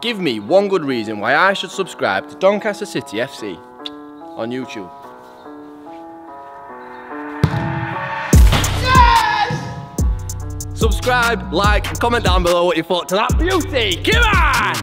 Give me one good reason why I should subscribe to Doncaster City FC on YouTube. Yes! Subscribe, like, and comment down below what you thought to that beauty. Come on!